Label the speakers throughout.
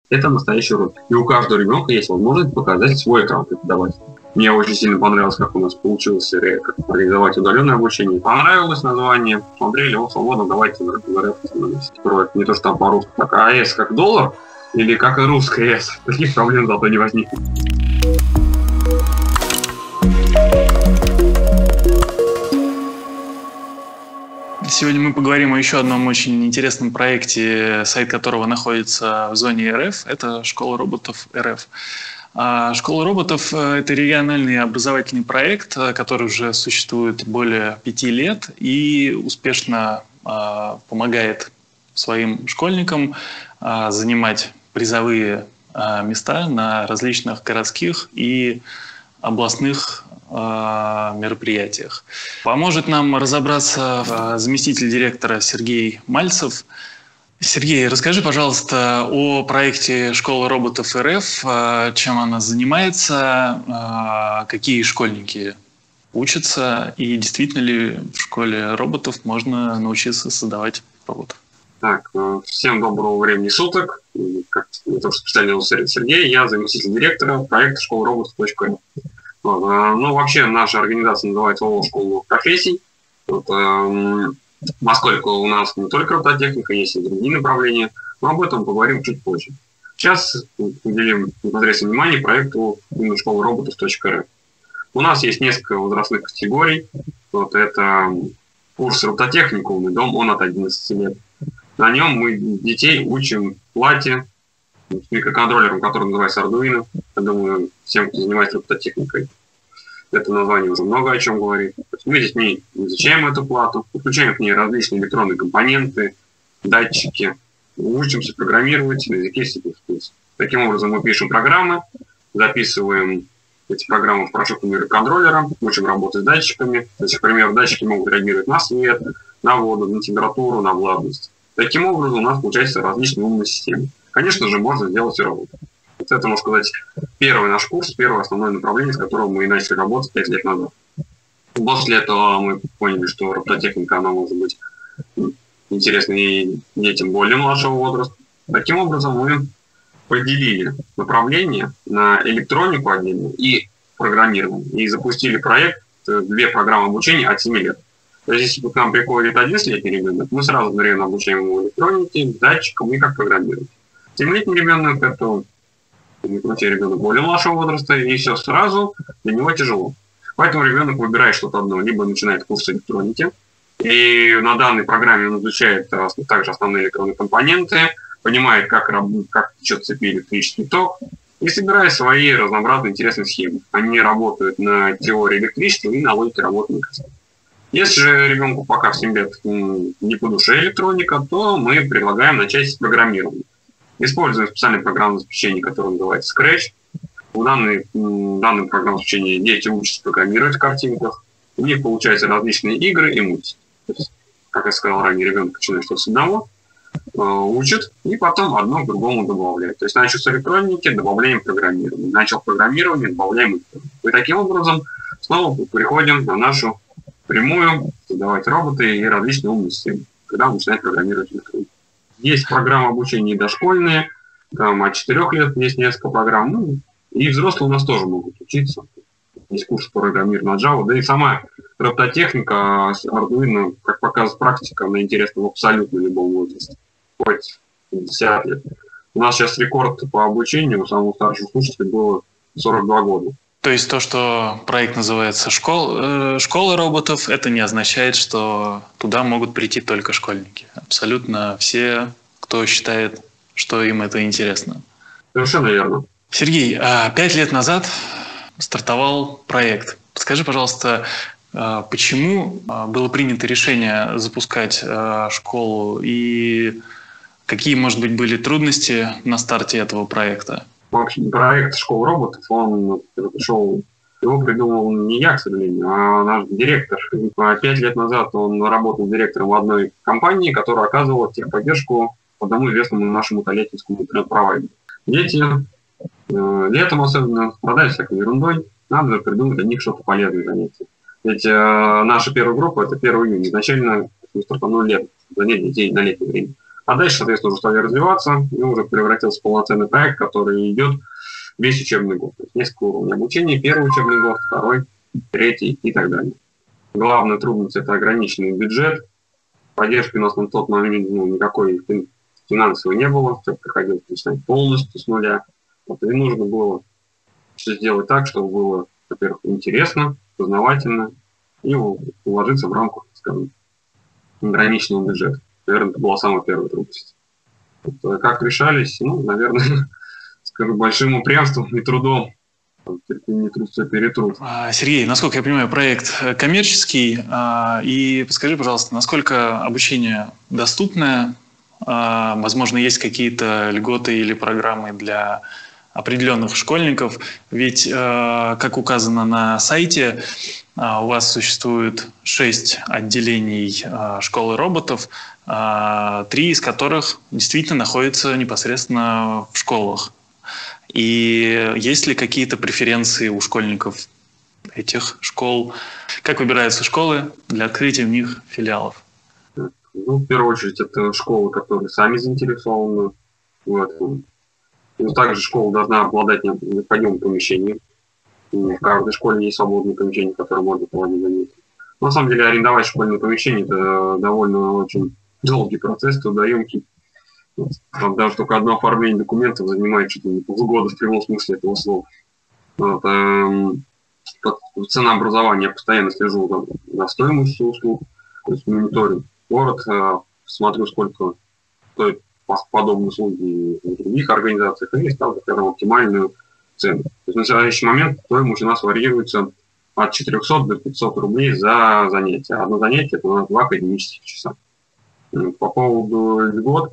Speaker 1: Это настоящий урок. И у каждого ребенка есть возможность показать свой экран преподавателя. Мне очень сильно понравилось, как у нас получилось как организовать удаленное обучение. Понравилось название. Смотрели, свободно, давайте строить. Не то, что там по-русски, так АЭС как доллар или как и русская АЭС. Таких проблем зато не возникнет.
Speaker 2: Сегодня мы поговорим о еще одном очень интересном проекте, сайт которого находится в зоне РФ. Это «Школа роботов РФ». «Школа роботов» — это региональный образовательный проект, который уже существует более 5 лет и успешно помогает своим школьникам занимать призовые места на различных городских и областных мероприятиях. Поможет нам разобраться заместитель директора Сергей Мальцев. Сергей, расскажи, пожалуйста, о проекте «Школа роботов РФ», чем она занимается, какие школьники учатся и действительно ли в школе роботов можно научиться создавать роботов.
Speaker 1: Так, всем доброго времени суток. Как я специально Сергей, я заместитель директора проекта «Школа роботов.рф». Ну, вообще, наша организация называется ООО «Школа новых профессий». Поскольку у нас не только робототехника, есть и другие направления, но об этом поговорим чуть позже. Сейчас уделим непосредственно внимание проекту «Школа роботов.рф». У нас есть несколько возрастных категорий. Это курс робототехника «Умный дом», он от 11 лет. На нем мы детей учим плате, с микроконтроллером, который называется Arduino. Я думаю, всем, кто занимается робототехникой, это название уже много о чем говорит. Мы с детьми изучаем эту плату, подключаем к ней различные электронные компоненты, датчики, учимся программировать на языке C++. Таким образом, мы пишем программы, записываем эти программы в прошивку микроконтроллера, учим работать с датчиками. То есть, например, датчики могут реагировать на свет, на воду, на температуру, на влажность. Таким образом, у нас получается различные умные системы. Конечно же, можно сделать и работу. Вот это, можно сказать, первый наш курс, первое основное направление, с которого мы начали работать 5 лет назад. После этого мы поняли, что робототехника, она может быть интересна и детям более младшего возраста. Таким образом, мы поделили направление на электронику отдельно и программирование. И запустили проект, 2 программы обучения от 7 лет. То есть, если к нам приходит 11-летний ребенок, мы сразу одновременно обучаем его электронике, датчикам и как программировать. 7-летний ребенок – это ребенок более младшего возраста, и все сразу для него тяжело. Поэтому ребенок выбирает что-то одно, либо начинает курс электроники, и на данной программе он изучает также основные электронные компоненты, понимает, как течет в цепи электрический ток, и собирает свои разнообразные интересные схемы. Они работают на теории электричества и на логике работы микросхем. Если же ребенку пока в 7 лет не по душе электроника, то мы предлагаем начать с программирования. Используем специальное программное обеспечение, которое называется Scratch. В данном программном обеспечении дети учатся программировать в картинках. У них получаются различные игры и мультики. То есть, как я сказал ранее, ребенок начинает что-то с одного, учит, и потом одно к другому добавляет. То есть начал с электроники, добавляем программирование. Начал программирование, добавляем электронику. И таким образом снова приходим на нашу прямую создавать роботы и различные умные системы, когда мы начинаем программировать электронику. Есть программы обучения дошкольные, там от 4 лет есть несколько программ, и взрослые у нас тоже могут учиться. Есть курс по программированию на Java, да и сама робототехника с Arduino, как показывает практика, она интересна в абсолютно любом возрасте, хоть 50 лет. У нас сейчас рекорд по обучению у самого старшего слушателя было 42 года.
Speaker 2: То есть то, что проект называется «Школа роботов», это не означает, что туда могут прийти только школьники. Абсолютно все, кто считает, что им это интересно.
Speaker 1: Совершенно верно.
Speaker 2: Сергей, 5 лет назад стартовал проект. Скажи, пожалуйста, почему было принято решение запускать школу и какие, может быть, были трудности на старте этого проекта?
Speaker 1: Вообще, проект «Школа роботов», он пришел, его придумал не я, к сожалению, а наш директор. 5 лет назад он работал директором в одной компании, которая оказывала техподдержку одному известному нашему тольяттинскому интернет-провайдеру. Дети летом особенно страдают всякой ерундой, надо же придумать для них что-то полезное занятие. Ведь наша первая группа – это 1 июня. Изначально мы стартанули летом, занять детей на летнее время. А дальше, соответственно, уже стали развиваться, и уже превратился в полноценный проект, который идет весь учебный год. То есть несколько уровней обучения, первый учебный год, второй, третий и так далее. Главная трудность – это ограниченный бюджет. Поддержки у нас на тот момент никакой финансовой не было, все приходилось начинать полностью с нуля. Вот, и нужно было все сделать так, чтобы было, во-первых, интересно, познавательно и уложиться в рамках, скажем, ограниченного бюджета. Наверное, это была самая первая трудность. Вот, как решались? Ну, наверное, скажу, большим упрямством и трудом. Не труд, все перетрут.
Speaker 2: Сергей, насколько я понимаю, проект коммерческий. И подскажи, пожалуйста, насколько обучение доступное? Возможно, есть какие-то льготы или программы для определенных школьников? Ведь, как указано на сайте, у вас существует 6 отделений школы роботов, 3 из которых действительно находятся непосредственно в школах. И есть ли какие-то преференции у школьников этих школ? Как выбираются школы для открытия в них филиалов?
Speaker 1: Ну, в первую очередь, это школы, которые сами заинтересованы в этом. Но также школа должна обладать необходимым помещением. В каждой школе есть свободные помещения, в которые можно проводить занятия. На самом деле, арендовать школьное помещение – это довольно очень долгий процесс, трудоемкий. Там даже только одно оформление документов занимает чуть ли не полгода в прямом смысле этого слова. Вот, ценообразование я постоянно слежу за стоимостью услуг, то есть мониторю город, смотрю, сколько стоит подобные услуги в других организациях, и ставлю, скажем, оптимальную цену. То есть на настоящий момент стоимость у нас варьируется от 400 до 500 рублей за занятие. Одно занятие – это у нас 2 академических часа. По поводу льгот,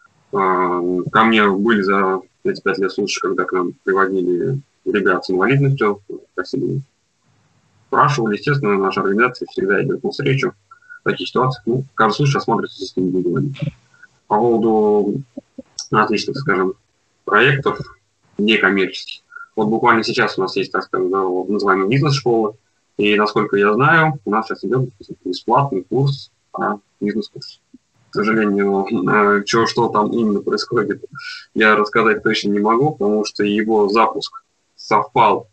Speaker 1: ко мне были за эти 5 лет случаи, когда к нам приводили ребят с инвалидностью, просили, спрашивали. Естественно, наша организация всегда идет навстречу в таких ситуациях. Ну, каждый случай осматривается индивидуально. По поводу отличных, скажем, проектов некоммерческих. Вот буквально сейчас у нас есть, так скажем, называемая бизнес-школа, и, насколько я знаю, у нас сейчас идет бесплатный курс по бизнес-курсу. К сожалению, что там именно происходит, я рассказать точно не могу, потому что его запуск совпал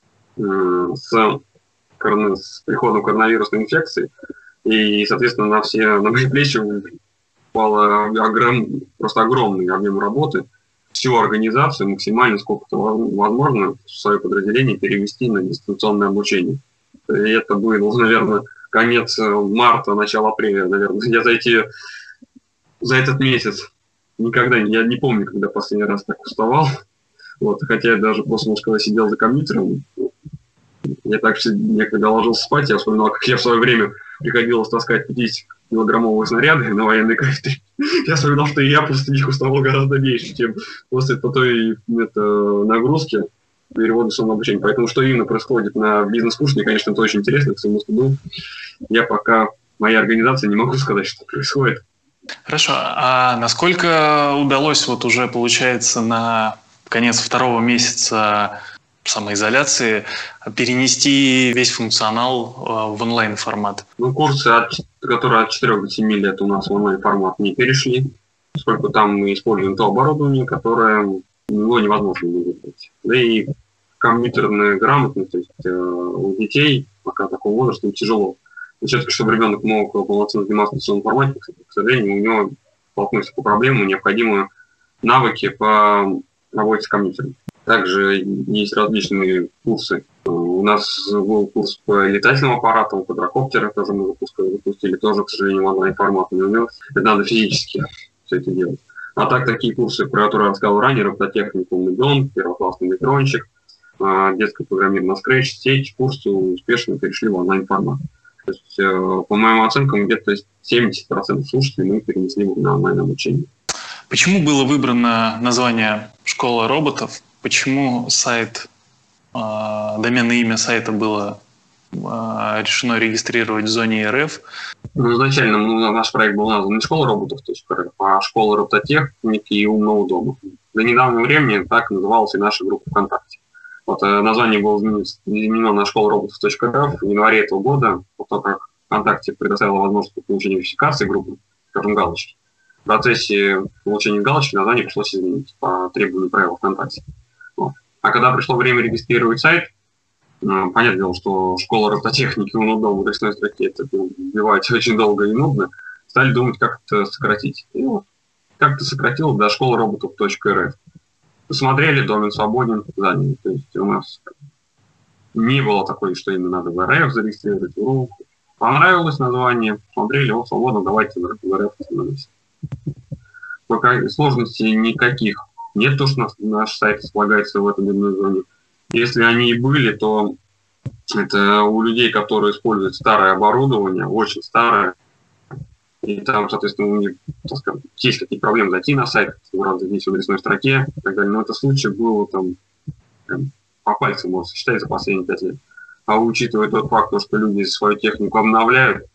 Speaker 1: с приходом коронавирусной инфекции, и, соответственно, на мои плечи упал просто огромный объем работы, всю организацию максимально, сколько это возможно, в свое подразделение перевести на дистанционное обучение. И это было, наверное, конец марта, начало апреля, наверное. Я за этот месяц никогда, я не помню, когда последний раз так уставал. Вот, хотя я даже после, когда сидел за компьютером, я так некогда ложился спать, я вспоминал, как я в свое время приходилось таскать 50-килограммовые снаряды на военной кафедре. Я вспоминал, что я после них уставал гораздо меньше, чем после той нагрузки перевода в обучение. Поэтому что именно происходит на бизнес-курсе, мне, конечно, это очень интересно, к своему стыду. Я пока, моя организация, не могу сказать, что происходит.
Speaker 2: Хорошо. А насколько удалось вот уже, получается, на конец 2-го месяца самоизоляции перенести весь функционал в онлайн-формат?
Speaker 1: Ну, курсы, которые от 4 до 7 лет у нас в онлайн-формат не перешли, поскольку там мы используем то оборудование, которое его невозможно выиграть. Да и компьютерная грамотность, то есть у детей пока такого возраста тяжело. И все-таки, чтобы ребенок мог полноценно заниматься в дистанционном формате, к сожалению, у него столкнуться по проблемам, необходимы навыки по работе с компьютером. Также есть различные курсы. У нас был курс по летательным аппаратам, квадрокоптеры тоже мы запустили, тоже, к сожалению, в онлайн-формат не умел. Это надо физически все это делать. А так, такие курсы, про которые я рассказал ранее, робототехника «Умный дом», первоклассный электронщик, детское программирование на Scratch, все эти курсы успешно перешли в онлайн-формат. То есть, по моим оценкам, где-то 70% слушателей мы перенесли на онлайн-обучение.
Speaker 2: Почему было выбрано название «Школа роботов»? Почему сайт, доменное имя сайта было решено регистрировать в зоне РФ?
Speaker 1: Ну, изначально наш проект был назван не «Школа роботов», то есть а «Школа робототехники и умного дома». До недавнего времени так называлась и наша группа ВКонтакте. Вот, название было изменено на школароботов.рф в январе этого года, после того, как ВКонтакте предоставила возможность получения верификации группы, скажем, галочки. процессе получения галочки название пришлось изменить по требованию правил ВКонтакте. Вот. А когда пришло время регистрировать сайт, понятное дело, что школа робототехники в адресной строке это вбивать очень долго и нудно, стали думать, как это сократить. И вот как-то сократил до школароботов.рф. Посмотрели, домен свободен, заняли. То есть у нас не было такой, что именно надо в РФ зарегистрировать. Понравилось название, смотрели, вот свободно, давайте в РФ остановимся. Пока сложностей никаких нет, то, что наш сайт располагается в этой одной зоне. Если они и были, то это у людей, которые используют старое оборудование, очень старое, и там, соответственно, у них, так сказать, есть какие-то проблемы зайти на сайт, здесь в адресной строке и так далее. Но это случай был там по пальцам, можно сосчитать за последние 5 лет. А учитывая тот факт, что люди свою технику обновляют,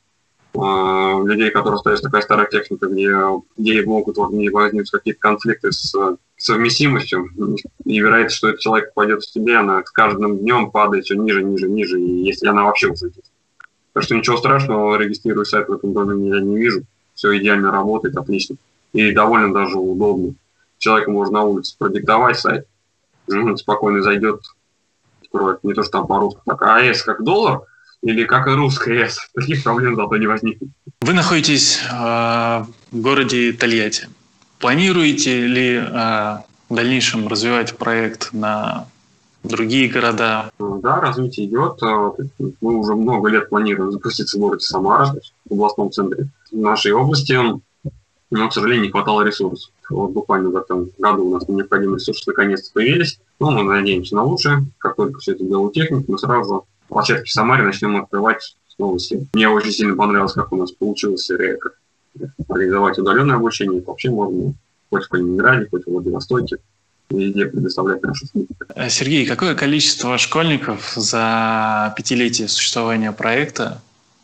Speaker 1: людей, которые остается такая старая техника, где могут возникнуть какие-то конфликты с совместимостью, и вероятность, что этот человек попадет в тебе, она с каждым днем падает все ниже, ниже, ниже, и если она вообще взлетит. Так что ничего страшного, регистрирую сайт в этом домене я не вижу. Все идеально работает, отлично. И довольно даже удобно. Человеку можно на улице продиктовать сайт, он спокойно зайдет, откроет. Не то, что там по-русски так, а S как доллар, или как и русская S. Таких проблем зато не возникнет.
Speaker 2: Вы находитесь в городе Тольятти. Планируете ли в дальнейшем развивать проект на другие города?
Speaker 1: Да, развитие идет. Мы уже много лет планируем запуститься в городе Самара, в областном центре нашей области. Но, к сожалению, не хватало ресурсов. Вот буквально в этом году у нас необходимые ресурсы наконец-то появились. Но мы надеемся на лучшее. Как только все это дело утихнет, мы сразу площадки в Самаре начнем открывать с новой силы. Мне очень сильно понравилось, как у нас получилось организовать удаленное обучение. Вообще можно хоть в Калининграде, хоть в Владивостоке везде предоставлять наши услуги.
Speaker 2: Сергей, какое количество школьников за 5-летие существования проекта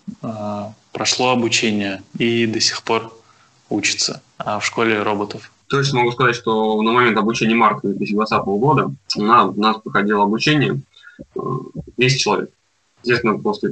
Speaker 2: прошло обучение и до сих пор учится в школе роботов?
Speaker 1: Точно могу сказать, что на момент обучения марта 2020 года у нас проходило обучение 200 человек. Естественно, после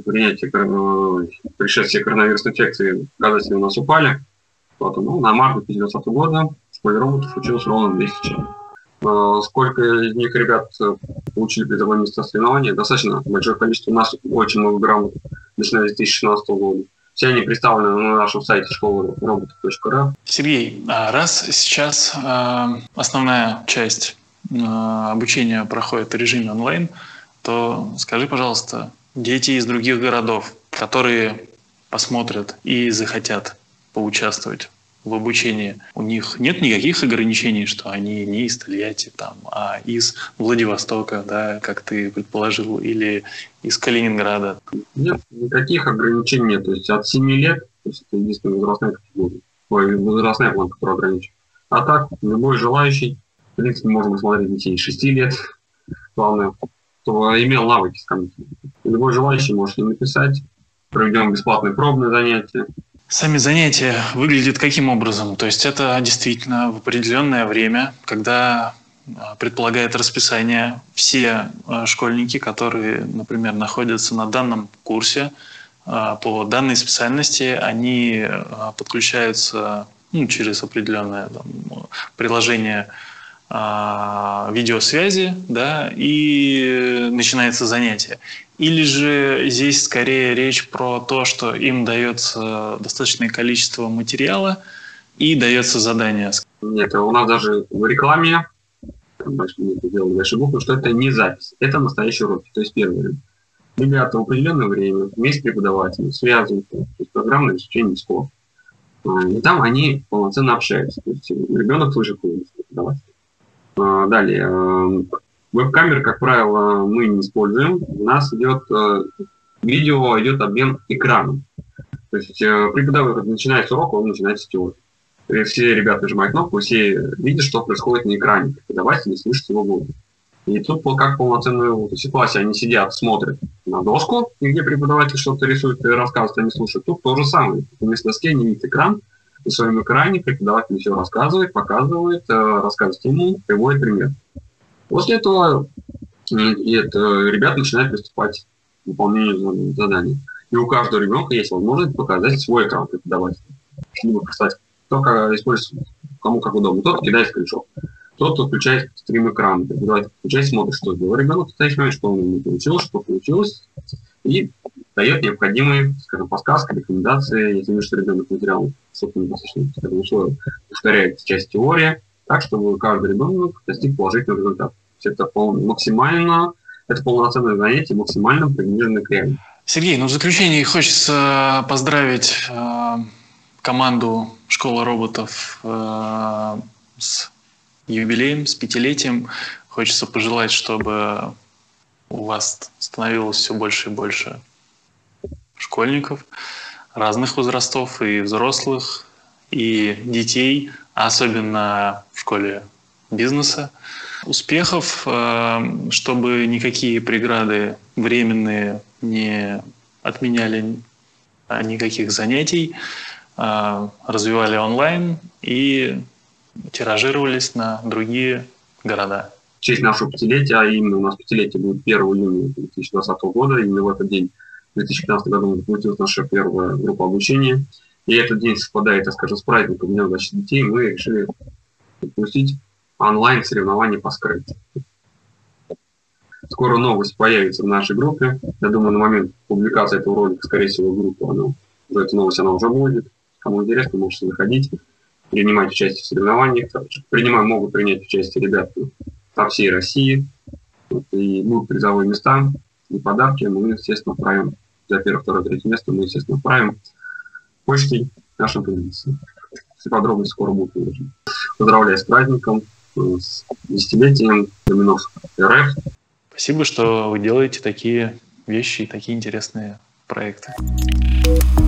Speaker 1: пришествия коронавирусной инфекции показатели у нас упали. Поэтому на март 2020 года в школе роботов училось ровно 200 человек. Сколько из них ребят получили призовое место соревнования? Достаточно большое количество. У нас очень много грамот, начиная с 2016 года. Все они представлены на нашем сайте школароботов.рф.
Speaker 2: Сергей, раз сейчас основная часть обучения проходит в режиме онлайн, то скажи, пожалуйста, дети из других городов, которые посмотрят и захотят поучаствовать в обучении, у них нет никаких ограничений, что они не из Тольятти, а из Владивостока, да, как ты предположил, или из Калининграда?
Speaker 1: Нет, никаких ограничений нет. То есть от 7 лет, то есть это единственная возрастная категория, возрастная план, который ограничен. А так, любой желающий, в принципе, можно смотреть детей 6 лет, главное, чтобы имел навыки с компьютером. Любой желающий может им написать, проведем бесплатные пробные занятия.
Speaker 2: Сами занятия выглядят каким образом? То есть это действительно в определенное время, когда предполагает расписание, все школьники, которые, например, находятся на данном курсе по данной специальности, они подключаются через определенное приложение видеосвязи, да, и начинается занятие. Или же здесь скорее речь про то, что им дается достаточное количество материала и дается задание?
Speaker 1: Нет, у нас даже в рекламе сделали большие буквы, что это не запись, это настоящий урок. То есть первое, ребята в определенное время вместе с преподавателем связываются, то есть программное обеспечение СКО. И там они полноценно общаются. То есть ребенок слышит преподавателя. Далее, веб-камеры, как правило, мы не используем. У нас идет видео, идет обмен экраном. То есть преподаватель начинает урок, он начинает с теории. Все ребята нажимают кнопку, все видят, что происходит на экране. Преподаватель не слышит его голос. И тут как полноценную ситуацию. Они сидят, смотрят на доску, где преподаватель что-то рисует и рассказывает, они слушают. Тут то же самое. Вместо доски они видят экран, и в своем экране преподаватель все рассказывает, показывает, рассказывает ему, приводит пример. После этого ребята начинают приступать к выполнению заданий. И у каждого ребенка есть возможность показать свой экран преподавателя. Либо прислать Кто использует, кому как удобно. Кто-то кидает скриншот, кто-то включает стрим-экран, включает, смотрит, что сделал ребенок в настоящий момент, что он не получилось, что получилось, и дает необходимые, скажем, подсказки, рекомендации, если видно, что ребенок материал, собственно, достаточно, скажем, условия, повторяет часть теории, так, чтобы каждый ребенок достиг положительного результата. Это полноценное занятие, максимально приближенное к реальности.
Speaker 2: Сергей, в заключение хочется поздравить команду «Школы роботов» с юбилеем, с 5-летием. Хочется пожелать, чтобы у вас становилось все больше и больше школьников разных возрастов, и взрослых, и детей, особенно в школе бизнеса. Успехов, чтобы никакие преграды временные не отменяли никаких занятий, развивали онлайн и тиражировались на другие города.
Speaker 1: В честь нашего 5-летия, а именно у нас 5-летие будет 1 июня 2020 года, именно в этот день, в 2015 году, запустилась наша первая группа обучения. И этот день совпадает, так скажем, с праздником Дня защиты детей. Мы решили запустить онлайн-соревнования по скрытию. Скоро новость появится в нашей группе. Я думаю, на момент публикации этого ролика, скорее всего, группа, эта новость она уже будет. Кому интересно, можете заходить, принимать участие в соревнованиях. Могут принять участие ребята со всей России. И будут призовые места и подарки. Мы, естественно, отправим за 1, 2, 3 место. Мы, естественно, отправим почтой нашим комиссиям. Все подробности скоро будут выложены. Поздравляю с праздником, с 10-летием Доминос РФ.
Speaker 2: Спасибо, что вы делаете такие вещи и такие интересные проекты.